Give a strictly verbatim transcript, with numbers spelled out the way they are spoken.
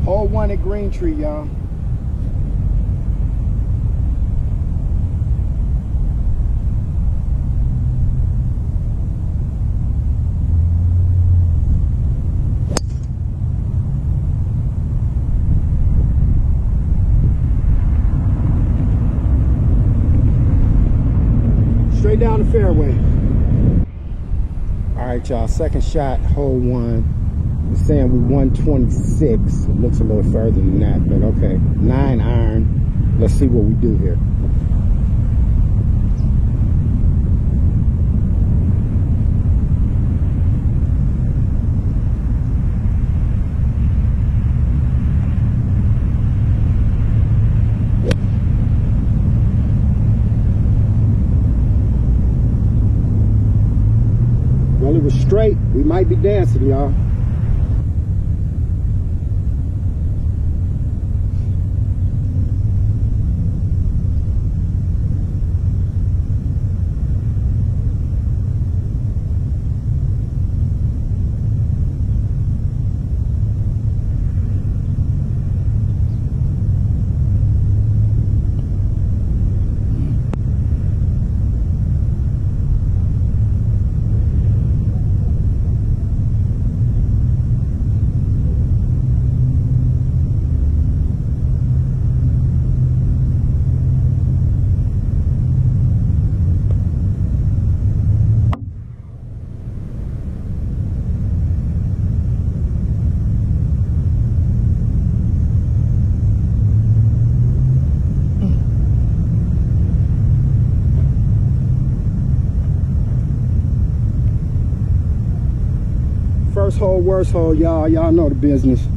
Hole one at Greentree, y'all. Straight down the fairway. All right, y'all, second shot, hole one. We're saying we one twenty-six. It looks a little further than that, but okay. Nine iron. Let's see what we do here. Well, it was straight. We might be dancing, y'all. First hole, worst hole, y'all. Y'all know the business.